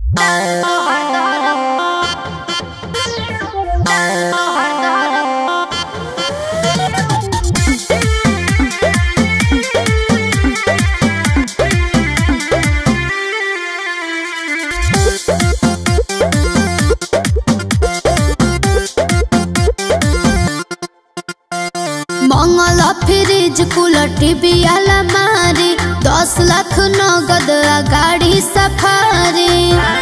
मंगला fridge cooler TV अलमारी 10 लाख नगद गाड़ी सफारी।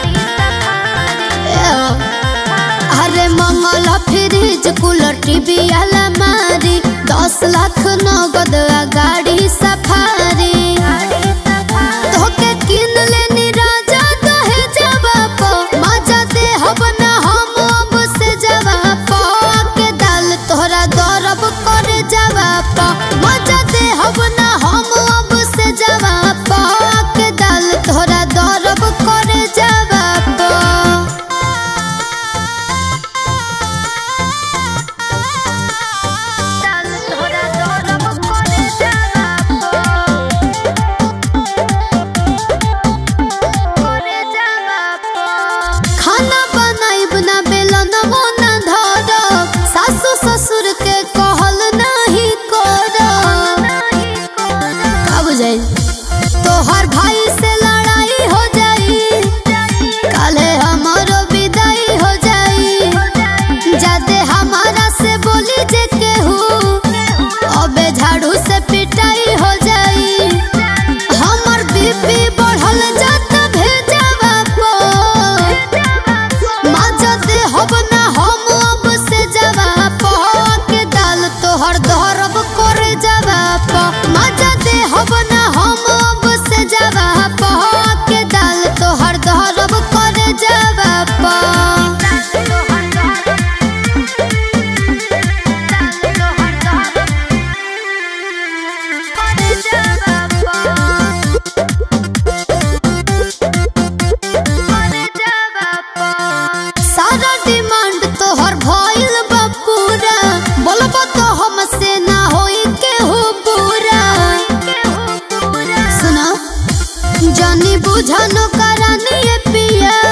अरे मंगला फ्रिज कूलर टीवी अलमारी 10 लाख नगद गाड़ी सफारी। तोके किन लेनी राजा दहे जवाब मजा दे हब ना हम अब से जवाब के दाल तोहरा दरब करे जवाब मजा दे हब ना हम अब से जवाब के दाल तोहरा दरब करे जवाब। खाना बनाइब ना बेलन मोना धर सासु ससुर के कहल नहीं कर का बुझाई तोहर भाई से लड़ाई हो जाई काले हमारो विदाई हो जाई जाते हमारा से बोली जे केहू अबे झाड़ू से पिटाई हो जाई। हमर बीपी बढ़ल जात भेजवा मजा दे हब ना हम अब से जवाब के दाल तोहर दरब करे जवाब मजा दे हब ना हम अब से जवाब के दाल तोहर दरब करे जवाब। सारा डिमांड तोहर भइल बा पूरा बोलब तो हमसे ना होई केहू पूरा। सुना जानी बुझनो करानी पिया